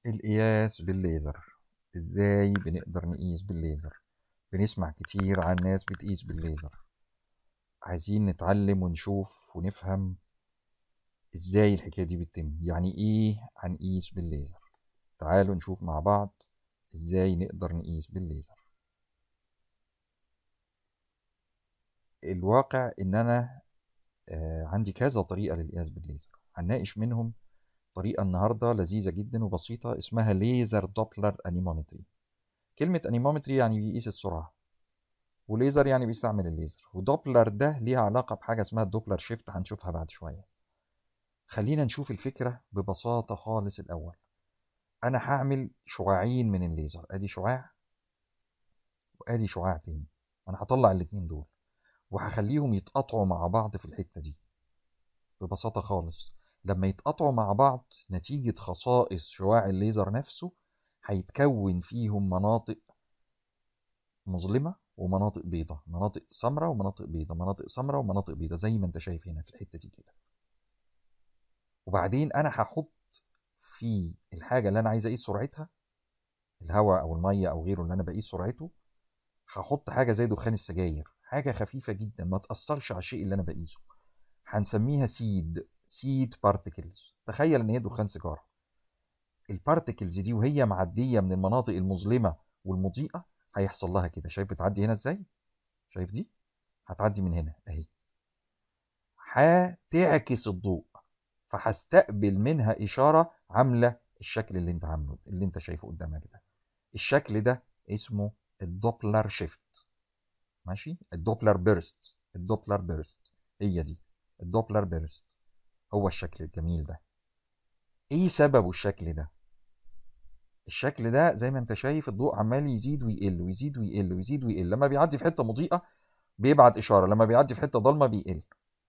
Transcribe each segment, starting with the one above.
القياس بالليزر. ازاي بنقدر نقيس بالليزر؟ بنسمع كتير عن ناس بتقيس بالليزر. عايزين نتعلم ونشوف ونفهم ازاي الحكاية دي بتتم، يعني ايه هنقيس بالليزر. تعالوا نشوف مع بعض ازاي نقدر نقيس بالليزر. الواقع ان انا عندي كذا طريقة للقياس بالليزر، هنناقش منهم طريقة النهاردة لذيذة جدا وبسيطة اسمها ليزر دوبلر انيمومتري. كلمة انيمومتري يعني بيقيس السرعة، وليزر يعني بيستعمل الليزر، ودوبلر ده ليها علاقة بحاجة اسمها الدوبلر شيفت هنشوفها بعد شوية. خلينا نشوف الفكرة ببساطة خالص. الأول أنا هعمل شعاعين من الليزر، أدي شعاع وأدي شعاع تاني. أنا هطلع الاتنين دول وهخليهم يتقطعوا مع بعض في الحتة دي ببساطة خالص. لما يتقطعوا مع بعض نتيجة خصائص شعاع الليزر نفسه هيتكون فيهم مناطق مظلمة ومناطق بيضاء، مناطق سمراء ومناطق بيضاء، مناطق سمراء ومناطق بيضاء زي ما انت شايف هنا في الحتة دي كده. وبعدين انا هحط في الحاجة اللي انا عايز اقيس سرعتها، الهواء او المية او غيره اللي انا بقيس سرعته، هحط حاجة زي دخان السجاير، حاجة خفيفة جدا ما تأثرش على الشيء اللي انا بقيسه. هنسميها سيد بارتكلز. تخيل ان هي دخان سيجارة. البارتكلز دي وهي معدية من المناطق المظلمة والمضيئة هيحصل لها كده. شايف بتعدي هنا ازاي؟ شايف دي؟ هتعدي من هنا اهي، هتعكس الضوء، فهستقبل منها إشارة عاملة الشكل اللي انت عامله، اللي انت شايفه قدامك ده. الشكل ده اسمه الدوبلر شيفت. ماشي؟ الدوبلر بيرست، الدوبلر بيرست هي دي الدوبلر بيرست. هو الشكل الجميل ده. ايه سببه الشكل ده؟ الشكل ده زي ما انت شايف الضوء عمال يزيد ويقل ويزيد ويقل ويزيد ويقل. لما بيعدي في حتة مضيئة بيبعت إشارة، لما بيعدي في حتة ضلمة بيقل.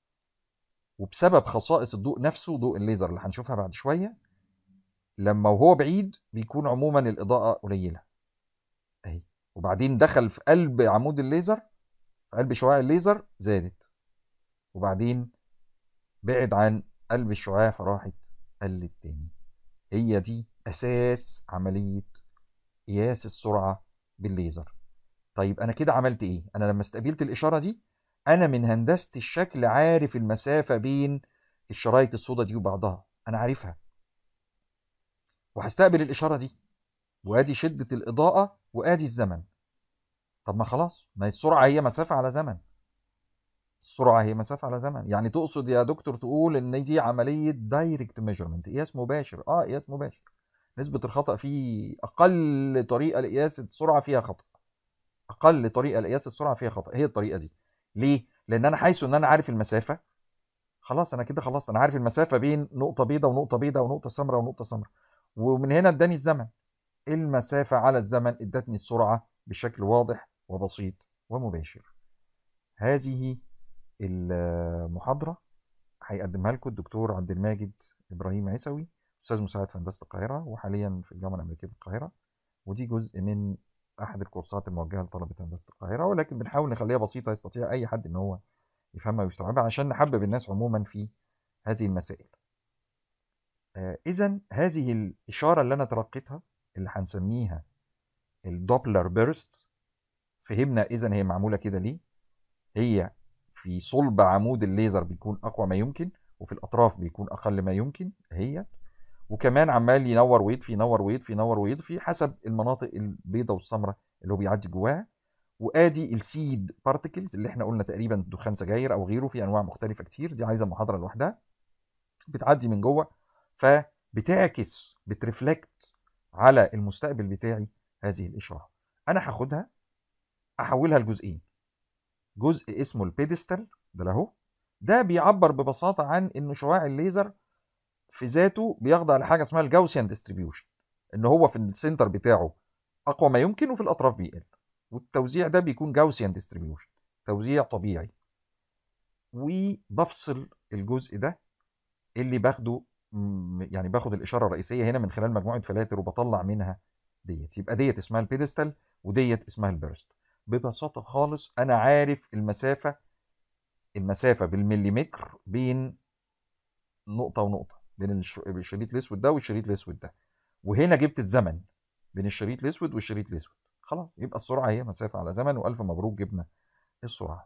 وبسبب خصائص الضوء نفسه، ضوء الليزر اللي هنشوفها بعد شوية، لما وهو بعيد بيكون عموما الإضاءة قليلة اهي، وبعدين دخل في قلب عمود الليزر، في قلب شعاع الليزر زادت، وبعدين بعد عن قلب الشعاع فراحت قلت تاني. هي دي أساس عملية قياس السرعة بالليزر. طيب أنا كده عملت إيه؟ أنا لما استقبلت الإشارة دي، أنا من هندسة الشكل عارف المسافة بين الشرايط السوداء دي وبعضها، أنا عارفها، وهستقبل الإشارة دي، وادي شدة الإضاءة وادي الزمن. طب ما خلاص، ما هي السرعة هي مسافة على زمن. السرعة هي مسافة على زمن. يعني تقصد يا دكتور تقول ان دي عملية دايركت ميجرمنت، قياس مباشر؟ قياس مباشر. نسبة الخطأ فيه اقل طريقة لقياس السرعة فيها خطأ. اقل طريقة لقياس السرعة فيها خطأ هي الطريقة دي. ليه؟ لان انا حيث ان انا عارف المسافة، خلاص انا كده خلاص، انا عارف المسافة بين نقطة بيضاء ونقطة بيضاء ونقطة سمراء ونقطة سمراء، ومن هنا اداني الزمن. المسافة على الزمن ادتني السرعة بشكل واضح وبسيط ومباشر. هذه المحاضرة هيقدمها لكم الدكتور عبد الماجد إبراهيم عيسوي، أستاذ مساعد في هندسة القاهرة وحاليا في الجامعة الأمريكية بالقاهرة. ودي جزء من أحد الكورسات الموجهة لطلبة هندسة القاهرة، ولكن بنحاول نخليها بسيطة يستطيع أي حد إن هو يفهمها ويستوعبها عشان نحبب الناس عموما في هذه المسائل. إذا هذه الإشارة اللي أنا تلقيتها اللي هنسميها الدوبلر بيرست، فهمنا إذا هي معمولة كده ليه. هي في صلب عمود الليزر بيكون أقوى ما يمكن، وفي الأطراف بيكون أقل ما يمكن هي، وكمان عمال ينور ويطفي، ينور ويطفي، ينور ويطفي حسب المناطق البيضاء والسمراء اللي هو بيعدي جواها. وادي السيد بارتكلز اللي احنا قلنا تقريبا دخان سجاير او غيره، في انواع مختلفه كتير، دي عايزه محاضره لوحدها. بتعدي من جوه فبتعكس، بترفلكت على المستقبل بتاعي هذه الاشاره. انا هاخدها احولها لجزئين. جزء اسمه البيدستال ده له، ده بيعبر ببساطه عن انه شعاع الليزر في ذاته بيخضع لحاجه اسمها الجاوسيان ديستريبيوشن، ان هو في السنتر بتاعه اقوى ما يمكن وفي الاطراف بيقل، والتوزيع ده بيكون جاوسيان ديستريبيوشن، توزيع طبيعي. وبفصل الجزء ده اللي باخده، يعني باخد الاشاره الرئيسيه هنا من خلال مجموعه فلاتر وبطلع منها ديت، يبقى ديت اسمها البيدستال وديت اسمها البيرست. ببساطه خالص انا عارف المسافه بالمليمتر بين نقطه ونقطه، بين الشريط الاسود ده والشريط الاسود ده، وهنا جبت الزمن بين الشريط الاسود والشريط الاسود، خلاص يبقى السرعه هي مسافه على زمن، والف مبروك جبنا السرعه.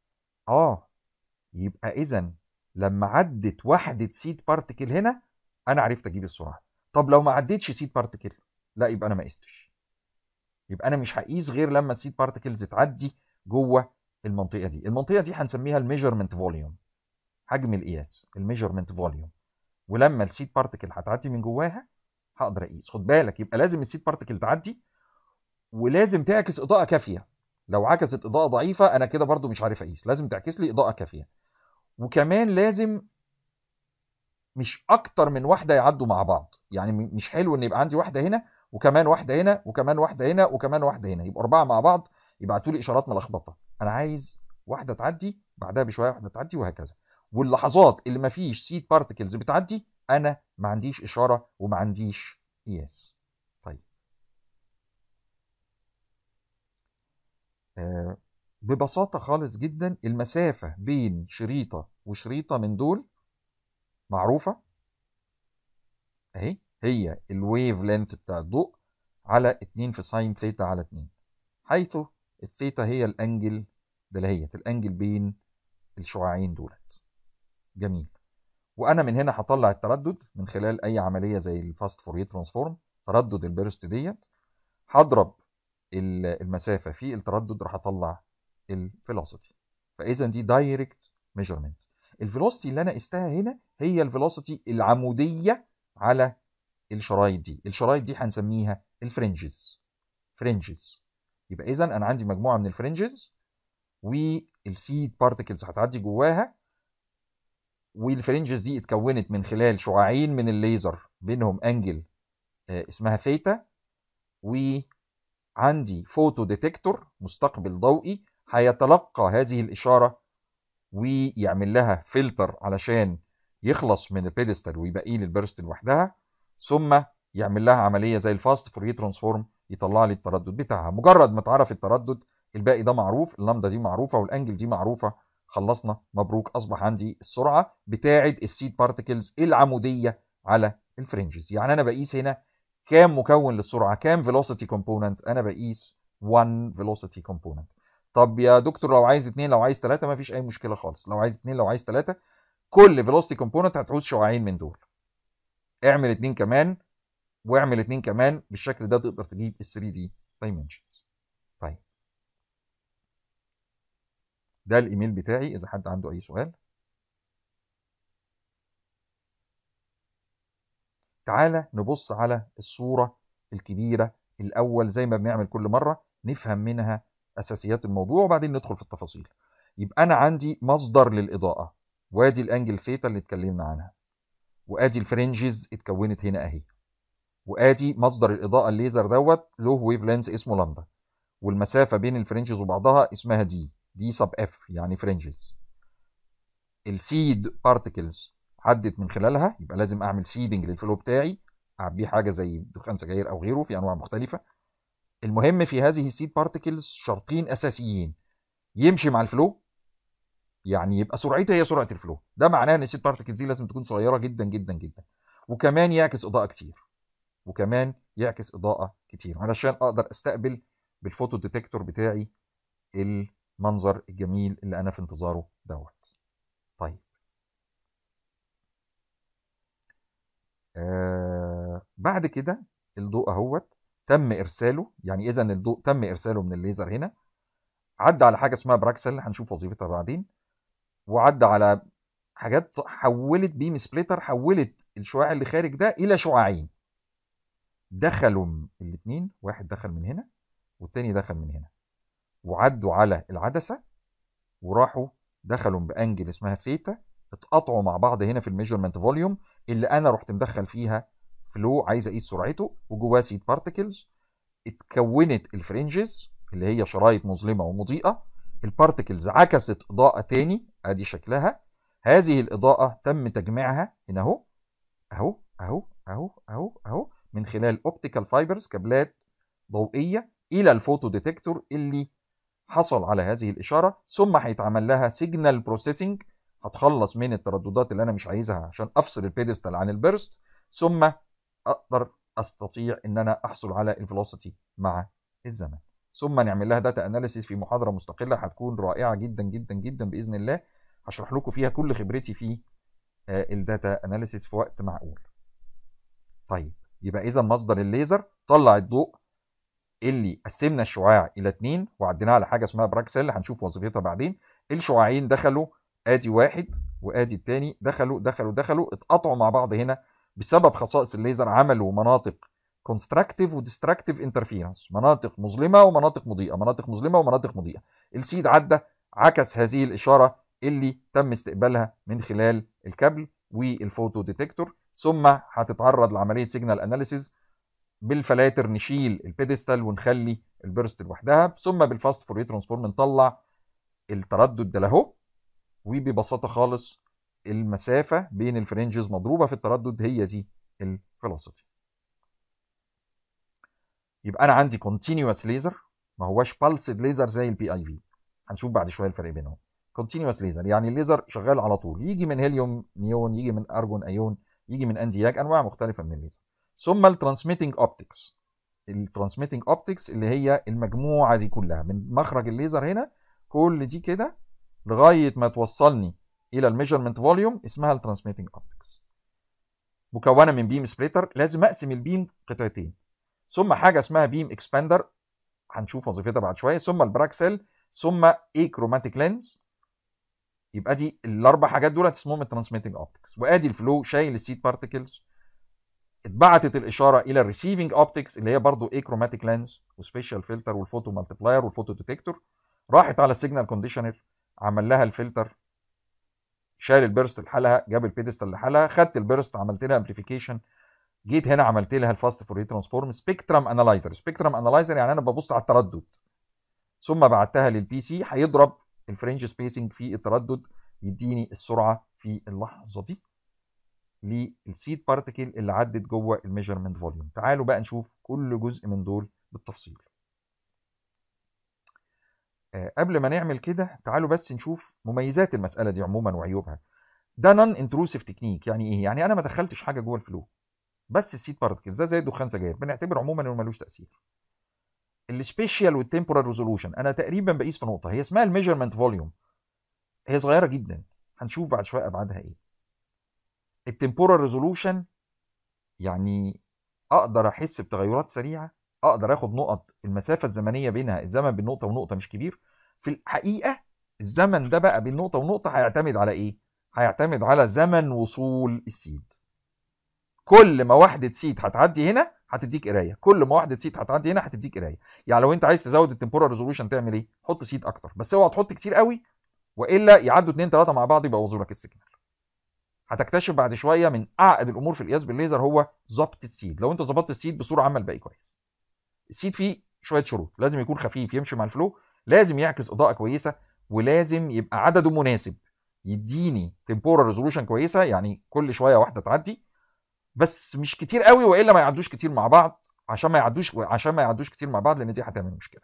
يبقى اذا لما عدت وحده سيد بارتكل هنا انا عرفت اجيب السرعه. طب لو ما عدتش سيد بارتكل، لا يبقى انا ما قستش، يبقى انا مش هقيس غير لما السيد بارتكلز تعدي جوه المنطقه دي. المنطقه دي هنسميها الميجرمنت فوليوم، حجم القياس، الميجرمنت فوليوم. ولما السيد بارتكل هتعدي من جواها هقدر اقيس. خد بالك، يبقى لازم السيد بارتكل تعدي ولازم تعكس اضاءه كافيه. لو عكست اضاءه ضعيفه انا كده برضو مش عارف اقيس، لازم تعكس لي اضاءه كافيه. وكمان لازم مش اكتر من واحده يعدوا مع بعض، يعني مش حلو ان يبقى عندي واحده هنا وكمان واحده هنا وكمان واحده هنا وكمان واحده هنا، يبقى 4 مع بعض يبعتوا لي اشارات ملخبطه. انا عايز واحده تعدي بعدها بشويه واحده تعدي وهكذا. واللحظات اللي ما فيش سيد بارتكلز بتعدي انا ما عنديش اشاره وما عنديش قياس. طيب ببساطه خالص جدا المسافه بين شريطه وشريطه من دول معروفه اهي، هي الويف لينث بتاع الضوء على 2 في ساين ثيتا على 2، حيث الثيتا هي الانجل دلهيت، الانجل بين الشعاعين دولت. جميل. وانا من هنا هطلع التردد من خلال اي عمليه زي الفاست فوريه ترانسفورم، تردد البيرست ديت هضرب المسافه في التردد راح اطلع الفيلوسيتي. فاذا دي دايركت ميجرمنت. الفيلوسيتي اللي انا قستها هنا هي الفيلوسيتي العموديه على الشرايط دي. الشرايط دي هنسميها الفرنجز. فرنجز. يبقى اذا انا عندي مجموعه من الفرنجز والسيد بارتكلز هتعدي جواها، والفرنجز دي اتكونت من خلال شعاعين من الليزر بينهم انجل اسمها ثيتا، وعندي فوتو ديتكتور مستقبل ضوئي هيتلقى هذه الاشاره ويعمل لها فلتر علشان يخلص من البيدستال ويبقى لي البرست لوحدها، ثم يعمل لها عمليه زي الفاست فوريه ترانسفورم يطلع لي التردد بتاعها. مجرد ما تعرف التردد الباقي ده معروف، اللامدا دي معروفه والانجل دي معروفه، خلصنا مبروك، اصبح عندي السرعه بتاعه السيد بارتكلز العموديه على الفرنجز. يعني انا بقيس هنا كام مكون للسرعه، كام فيلوسيتي كومبوننت، انا بقيس 1 فيلوسيتي كومبوننت. طب يا دكتور لو عايز 2 لو عايز 3 مفيش اي مشكله خالص، لو عايز 2 لو عايز 3 كل فيلوسيتي كومبوننت هتعوز شعاعين من دول، اعمل 2 كمان واعمل 2 كمان، بالشكل ده تقدر تجيب ال 3 دي دايمنشنز. طيب ده الايميل بتاعي اذا حد عنده اي سؤال. تعالى نبص على الصوره الكبيره الاول زي ما بنعمل كل مره، نفهم منها اساسيات الموضوع وبعدين ندخل في التفاصيل. يبقى انا عندي مصدر للاضاءه، وادي الانجل ثيتا اللي اتكلمنا عنها، وادي الفرنجز اتكونت هنا اهي، وادي مصدر الاضاءه الليزر دوت له ويف لينز اسمه لامدا، والمسافه بين الفرنجز وبعضها اسمها دي سب اف يعني فرنجز. السيد بارتكلز عدت من خلالها، يبقى لازم اعمل سيدنج للفلو بتاعي، اعبيه حاجه زي دخان سجاير او غيره في انواع مختلفه. المهم في هذه السيد بارتكلز شرطين اساسيين، يمشي مع الفلو، يعني يبقى سرعتها هي سرعه الفلو، ده معناه ان السيد بارتكلز دي لازم تكون صغيره جدا جدا جدا، وكمان يعكس اضاءه كتير، علشان اقدر استقبل بالفوتو ديتكتور بتاعي المنظر الجميل اللي انا في انتظاره دوت. طيب بعد كده الضوء اهوت تم ارساله، يعني اذا الضوء تم ارساله من الليزر هنا، عدى على حاجه اسمها براكسل هنشوف وظيفتها بعدين، وعدى على حاجات حولت بيم سبليتر، حولت الشعاع اللي خارج ده الى شعاعين، دخلوا الاثنين، واحد دخل من هنا والتاني دخل من هنا، وعدوا على العدسه وراحوا دخلوا بانجل اسمها ثيتا، اتقطعوا مع بعض هنا في الميجرمنت فوليوم اللي انا رحت مدخل فيها فلو عايز اقيس سرعته، وجواه سيد بارتكلز، اتكونت الفرنجز اللي هي شرايط مظلمه ومضيئه، البارتكلز عكست اضاءه تاني ادي شكلها، هذه الاضاءه تم تجميعها هنا اهو اهو اهو اهو اهو اهو من خلال اوبتيكال فايبرز، كابلات ضوئيه، الى الفوتو ديتكتور اللي حصل على هذه الاشاره، ثم هيتعمل لها سيجنال بروسيسنج، هتخلص من الترددات اللي انا مش عايزها عشان افصل البيدستال عن البرست، ثم اقدر استطيع ان انا احصل على الفيلوسيتي مع الزمن. ثم نعمل لها داتا اناليسيس في محاضره مستقله هتكون رائعه جدا جدا جدا باذن الله، هشرح لكم فيها كل خبرتي في الداتا اناليسيس في وقت معقول. طيب يبقى اذا مصدر الليزر طلع الضوء اللي قسمنا الشعاع الى 2 وعديناه على حاجه اسمها براك سيل، هنشوف وظيفتها بعدين. الشعاعين دخلوا، ادي واحد وادي الثاني، دخلوا اتقطعوا مع بعض هنا بسبب خصائص الليزر، عملوا مناطق كونستراكتيف وديستراكتيف انترفيرنس، مناطق مظلمه ومناطق مضيئه، مناطق مظلمه ومناطق مضيئه. السيد عدى عكس هذه الاشاره اللي تم استقبالها من خلال الكابل والفوتو ديتكتور، ثم هتتعرض لعمليه سيجنال اناليسيز. بالفلاتر نشيل البيدستال ونخلي البرست لوحدها، ثم بالفاست فوريه ترانسفورم نطلع التردد ده اهو، وببساطه خالص المسافه بين الفرنجز مضروبه في التردد هي دي الفيلوسيتي. يبقى انا عندي كونتينوس ليزر، ما هواش بالسد ليزر زي البي اي في، هنشوف بعد شويه الفرق بينهم. كونتينوس ليزر يعني الليزر شغال على طول، يجي من هيليوم نيون، يجي من ارجون ايون، يجي من اندياج، انواع مختلفه من الليزر. ثم الترانسميتنج اوبتكس، الترانسميتنج اوبتكس اللي هي المجموعه دي كلها من مخرج الليزر هنا، كل دي كده لغايه ما توصلني الى الميجرمنت فوليوم، اسمها الترانسميتنج اوبتكس. مكونه من بيم سبليتر، لازم اقسم البيم قطعتين، ثم حاجه اسمها بيم اكسباندر هنشوف وظيفتها بعد شويه، ثم البراك سيل، ثم اي كروماتيك لينز. يبقى دي الاربع حاجات دول اسمهم الترانسميتنج اوبتكس. وادي الفلو شايل السيد بارتكلز، اتبعتت الاشاره الى الريسيفنج اوبتكس اللي هي برضو اي كروماتيك لينز وسبيشال فلتر والفوتو مالتيبلاير والفوتو ديتكتور، راحت على السيجنال كونديشنر عمل لها الفلتر، شال البيرست لحالها، جاب البيدستال لحالها، خدت البيرست عملت لها امبليفيكيشن، جيت هنا عملت لها الفاست فوريه ترانسفورم. سبيكترم انالايزر، سبيكترم انالايزر يعني انا ببص على التردد، ثم بعتها للبي سي هيضرب الفرنج سبيسنج في التردد، يديني السرعه في اللحظه دي للسيد بارتيكل اللي عدت جوه الميجرمنت فوليوم. تعالوا بقى نشوف كل جزء من دول بالتفصيل. قبل ما نعمل كده تعالوا بس نشوف مميزات المساله دي عموما وعيوبها. ده نون انتروسيف تكنيك، يعني ايه؟ يعني انا ما دخلتش حاجه جوه الفلو، بس السيد بارتكلز ده زي دخان سجاير، بنعتبر عموما انه ملوش تاثير. السبيشال والتمبورال ريزولوشن انا تقريبا بقيس في نقطه هي اسمها الميجرمنت فوليوم، هي صغيره جدا، هنشوف بعد شويه ابعادها ايه. التمبورال ريزولوشن يعني اقدر احس بتغيرات سريعه، اقدر اخد نقط المسافه الزمنيه بينها، الزمن بين نقطه ونقطه مش كبير. في الحقيقه الزمن ده بقى بين نقطه ونقطه هيعتمد على ايه؟ هيعتمد على زمن وصول السيد. كل ما وحده سيد هتعدي هنا هتديك قرايه، كل ما وحده سيد هتعدي هنا هتديك قرايه. يعني لو انت عايز تزود التمبورال ريزولوشن تعمل ايه؟ حط سيد اكتر، بس اوعى تحط كتير قوي والا يعدوا 2 3 مع بعض يبوظوا لك السيجنال. هتكتشف بعد شويه من اعقد الامور في القياس بالليزر هو ظبط السيد. لو انت ظبطت السيد بصوره عامه الباقي كويس. السيد فيه شويه شروط، لازم يكون خفيف يمشي مع الفلو، لازم يعكس اضاءه كويسه، ولازم يبقى عدده مناسب يديني تمبورال ريزولوشن كويسه، يعني كل شويه واحده تعدي بس مش كتير قوي والا ما يعدوش كتير مع بعض، عشان ما يعدوش كتير مع بعض لان دي هتعمل مشكله.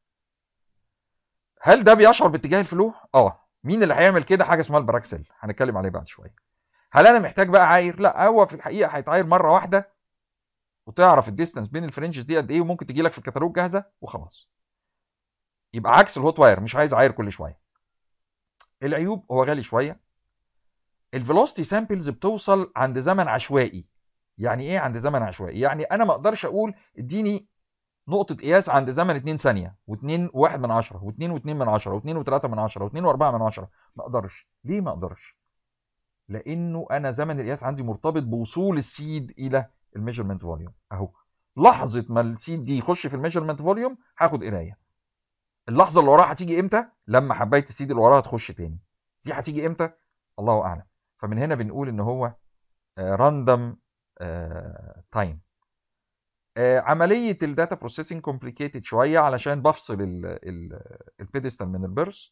هل ده بيشعر باتجاه الفلو؟ مين اللي هيعمل كده؟ حاجه اسمها البراك سيل، هنتكلم عليه بعد شويه. هل انا محتاج بقى عاير؟ لا، هو في الحقيقه هيتعاير مره واحده وتعرف الديستنس بين الفرنجز دي قد ايه، وممكن تجي لك في الكتالوج جاهزه وخلاص. يبقى عكس الهوت واير، مش عايز عاير كل شويه. العيوب هو غالي شويه، الفيلوسيتي سامبلز بتوصل عند زمن عشوائي. يعني ايه عند زمن عشوائي؟ يعني انا ما اقدرش اقول اديني نقطة قياس عند زمن 2 ثانية و2 و1 من 10 و2 و2 من 10 و2 و3 من 10 و2 و4 من 10. ما اقدرش. ليه ما اقدرش؟ لانه انا زمن القياس عندي مرتبط بوصول السيد الى الميجرمنت فوليوم. اهو لحظة ما السيد دي يخش في الميجرمنت فوليوم هاخد قراية. اللحظة اللي وراها هتيجي امتى؟ لما حباية السيد اللي وراها تخش تاني. دي هتيجي امتى؟ الله اعلم. فمن هنا بنقول ان هو راندوم تايم. عمليه الداتا بروسيسنج كومبليكيتد شويه علشان بفصل البيدستال من البيرس،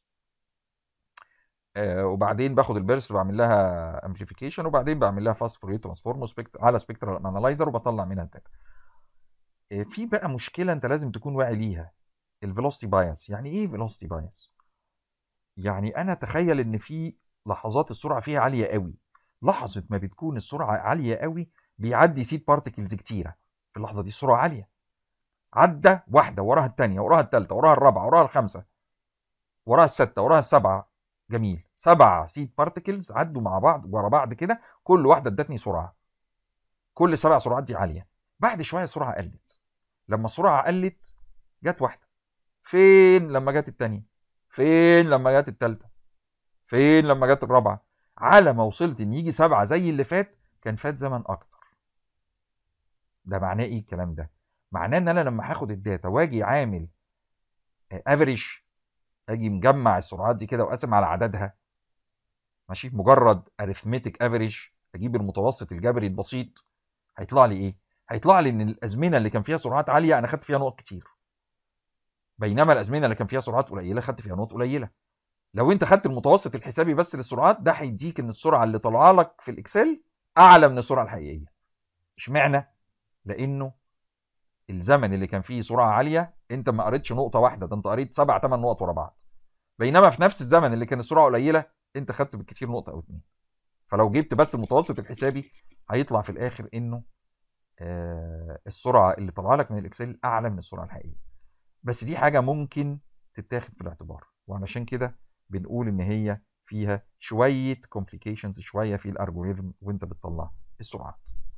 وبعدين باخد البيرس بعمل لها امبليفيكيشن، وبعدين بعمل لها فاست فوريه ترانسفورم على سبيكترال انالايزر وبطلع منها الداتا. في بقى مشكله انت لازم تكون واعي ليها، الفيلوسيتي بايس. يعني ايه فيلوسيتي بايس؟ يعني انا اتخيل ان في لحظات السرعه فيها عاليه قوي، لحظه ما بتكون السرعه عاليه قوي بيعدي سيد بارتكلز كتيره، في اللحظه دي السرعه عاليه، عدى واحده وراها الثانيه وراها الثالثه وراها الرابعه وراها الخامسه وراها السته وراها السبعه. جميل، 7 سيد بارتكلز عدوا مع بعض ورا بعض كده، كل واحده ادتني سرعه، كل 7 سرعات دي عاليه. بعد شويه السرعه قلت، لما السرعه قلت جت واحده، فين لما جت الثانيه، فين لما جت الثالثه، فين لما جت الرابعه، على ما وصلت ان يجي 7 زي اللي فات، كان فات زمن اكتر. ده معناه ايه الكلام ده؟ معناه ان انا لما هاخد الداتا واجي عامل افريج، اجي مجمع السرعات دي كده واقسم على عددها، ماشي، مجرد اريثميتيك افريج، اجيب المتوسط الجبري البسيط، هيطلع لي ايه؟ هيطلع لي ان الازمنه اللي كان فيها سرعات عاليه انا خدت فيها نقط كتير، بينما الازمنه اللي كان فيها سرعات قليله خدت فيها نقط قليله. لو انت خدت المتوسط الحسابي بس للسرعات، ده هيديك ان السرعه اللي طالعه لك في الاكسل اعلى من السرعه الحقيقيه. اشمعنى؟ لانه الزمن اللي كان فيه سرعه عاليه انت ما قريتش نقطه واحده، ده انت قريت 7 8 نقط ورا بعض، بينما في نفس الزمن اللي كان السرعه قليله انت خدت بالكثير نقطه او اتنين. فلو جبت بس المتوسط الحسابي هيطلع في الاخر انه السرعه اللي طالعه لك من الاكسل اعلى من السرعه الحقيقيه. بس دي حاجه ممكن تتاخد في الاعتبار، وعلشان كده بنقول ان هي فيها شويه كومبليكيشنز شويه في الالجوريثم وانت بتطلع السرعات.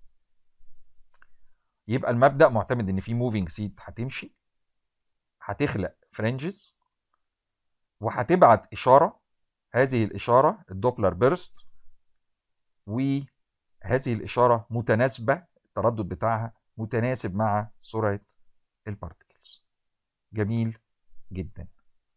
يبقى المبدا معتمد ان في موفينج سيت هتمشي، هتخلق فرنجز، وهتبعت اشاره، هذه الاشاره الدوبلر بيرست، وهذه الاشاره متناسبه، التردد بتاعها متناسب مع سرعه البارتكلز. جميل جدا.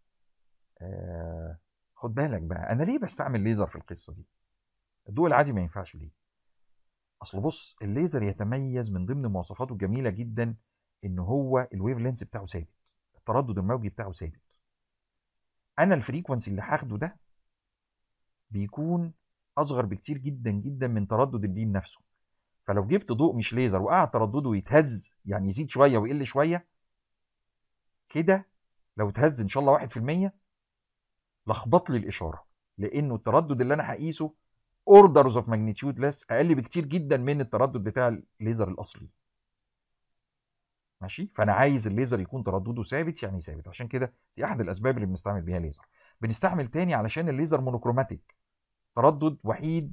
خد بالك بقى انا ليه بستعمل ليزر في القصه دي؟ الضوء العادي ما ينفعش ليه؟ اصل بص، الليزر يتميز من ضمن مواصفاته الجميله جدا ان هو الويف لينس بتاعه ثابت، التردد الموجي بتاعه ثابت. انا الفريكونسي اللي هاخده ده بيكون اصغر بكتير جدا جدا من تردد البيم نفسه. فلو جبت ضوء مش ليزر وقعد تردده يتهز، يعني يزيد شويه ويقل شويه كده، لو اتهز ان شاء الله 1%، لخبط لي الاشاره، لانه التردد اللي انا هقيسه اوردرز اوف ماجنتيود ليس، اقل بكتير جدا من التردد بتاع الليزر الاصلي. ماشي، فانا عايز الليزر يكون تردده ثابت، يعني ثابت. عشان كده دي احد الاسباب اللي بنستعمل بيها ليزر. بنستعمل تاني علشان الليزر مونوكروماتيك، تردد وحيد،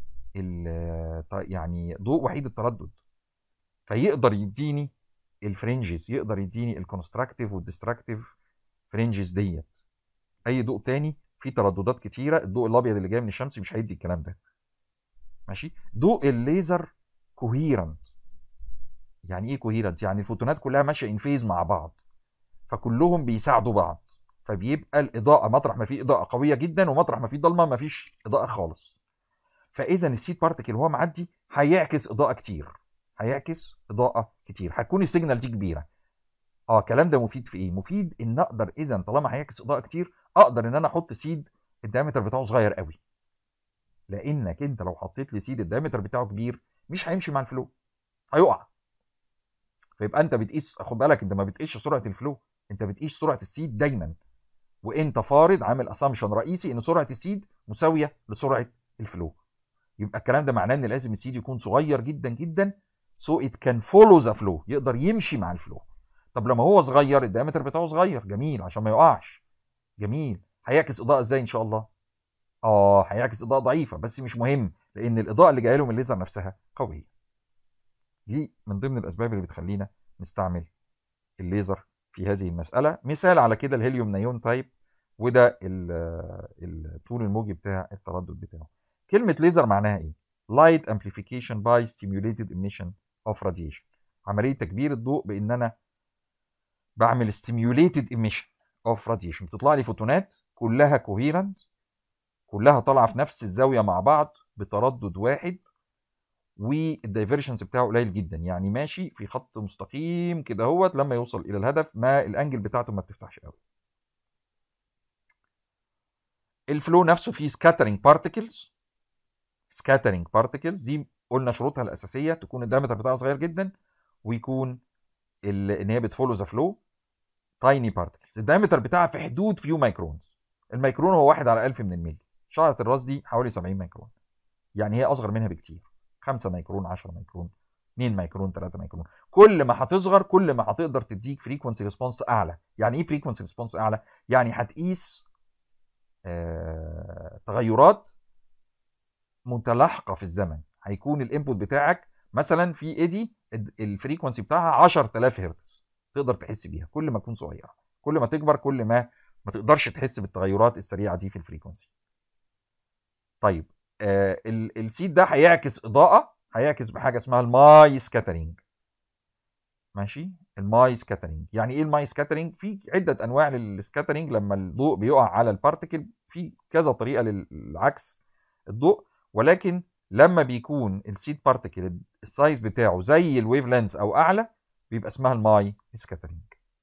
يعني ضوء وحيد التردد، فيقدر يديني الفرنجز، يقدر يديني الكونستراكتيف والديستراكتيف فرنجز ديت. اي ضوء تاني فيه ترددات كتيره، الضوء الابيض اللي جاي من الشمس مش هيدي الكلام ده. ماشي، ضوء الليزر كوهيرنت. يعني ايه كوهيرنت؟ يعني الفوتونات كلها ماشيه ان فيز مع بعض، فكلهم بيساعدوا بعض، فبيبقى الاضاءه مطرح ما في اضاءه قويه جدا ومطرح ما في ضلمه ما فيش اضاءه خالص. فاذا السيد بارتكل وهو معدي هيعكس اضاءه كتير، هيعكس اضاءه كتير، هتكون السيجنال دي كبيره. الكلام ده مفيد في ايه؟ مفيد ان اقدر اذا طالما هيعكس اضاءه كتير اقدر ان انا احط سيد الدايمتر بتاعه صغير قوي، لانك انت لو حطيت لي سيد الدايمتر بتاعه كبير مش هيمشي مع الفلو، هيقع. فيبقى انت بتقيس، خد بالك انت ما بتقيسش سرعه الفلو، انت بتقيس سرعه السيد دايما، وانت فارض عامل اسامبشن رئيسي ان سرعه السيد مساويه لسرعه الفلو. يبقى الكلام ده معناه ان لازم السيد يكون صغير جدا جدا سو ات كان فولو ذا فلو، يقدر يمشي مع الفلو. طب لما هو صغير الدايمتر بتاعه صغير، جميل، عشان ما يقعش، جميل، هيعكس اضاءه ازاي ان شاء الله؟ هيعكس اضاءه ضعيفه، بس مش مهم لان الاضاءه اللي جايه له من الليزر نفسها قويه. دي من ضمن الاسباب اللي بتخلينا نستعمل الليزر في هذه المساله. مثال على كده الهيليوم نيون تايب، وده الطول الموجي بتاع التردد بتاعه. كلمه ليزر معناها ايه؟ light amplification by stimulated emission of radiation، عمليه تكبير الضوء بان انا بعمل stimulated emission of radiation، بتطلع لي فوتونات كلها coherent، كلها طالعه في نفس الزاويه مع بعض بتردد واحد، والدايفرجنس بتاعه قليل جدا، يعني ماشي في خط مستقيم كده هوت، لما يوصل الى الهدف ما الانجل بتاعته ما بتفتحش قوي. الفلو نفسه فيه سكاترينج بارتكلز، سكاترينج بارتكلز دي قلنا شروطها الاساسيه تكون الدايمتر بتاعها صغير جدا، ويكون ان هي بتفولو ذا فلو. تايني بارتكلز الدايمتر بتاعها في حدود فيو مايكرونز، الميكرون هو 1 على 1000 من الملي، شعره الراس دي حوالي 70 مايكرون، يعني هي اصغر منها بكتير، 5 مايكرون 10 مايكرون 2 مايكرون 3 مايكرون. كل ما هتصغر كل ما هتقدر تديك فريكونسي ريسبونس اعلى. يعني ايه فريكونسي ريسبونس اعلى؟ يعني هتقيس تغيرات متلاحقه في الزمن. هيكون الانبوت بتاعك مثلا في ايدي الفريكونسي بتاعها 10000 هرتز، تقدر تحس بيها. كل ما تكون صغيره كل ما تكبر كل ما تقدرش تحس بالتغيرات السريعه دي في الفريكونسي. طيب السيد ده هيعكس اضاءه، هيعكس بحاجه اسمها الماي سكاترينج. ماشي، الماي سكاترينج. يعني ايه الماي سكاترينج؟ في عده انواع للسكاترينج. لما الضوء بيقع على البارتيكل في كذا طريقه للعكس الضوء، ولكن لما بيكون السيد بارتيكل السايز بتاعه زي الويف لينث او اعلى بيبقى اسمها الماي سكاترينج.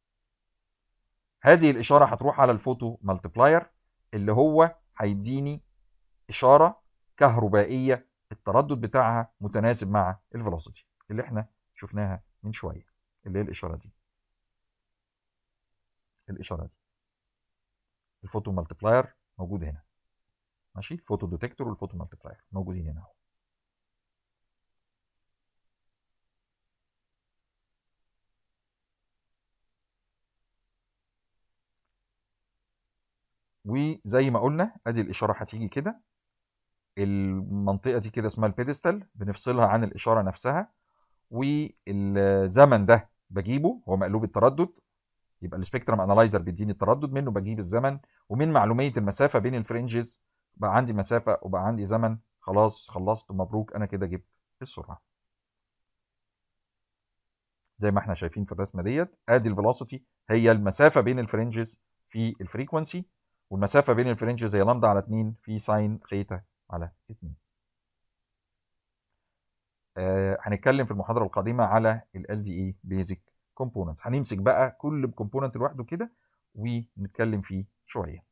هذه الاشاره هتروح على الفوتو مالتيبلاير اللي هو هيديني اشاره كهربائيه التردد بتاعها متناسب مع الفيلوسيتي اللي احنا شفناها من شويه، اللي هي الاشاره دي. الاشاره دي الفوتو مالتيبلاير موجود هنا. ماشي، الفوتو ديتكتور والفوتو مالتيبلاير موجودين هنا اهو. وزي ما قلنا ادي الاشاره هتيجي كده. المنطقه دي كده اسمها البيدستال، بنفصلها عن الاشاره نفسها. والزمن ده بجيبه هو مقلوب التردد، يبقى السبيكترم انالايزر بيديني التردد، منه بجيب الزمن، ومن معلوميه المسافه بين الفرنجز بقى عندي مسافه وبقى عندي زمن. خلاص خلصت، مبروك، انا كده جبت السرعه. زي ما احنا شايفين في الرسمه ديت، ادي الفيلوسيتي هي المسافه بين الفرنجز في الفريكونسي، والمسافه بين الفرنجز هي لامدا على 2 في ساين ثيتا على 2. هنتكلم في المحاضره القادمه على ال LDA بيزك كومبوننتس. هنمسك بقى كل كومبوننت لوحده كده ونتكلم فيه شويه.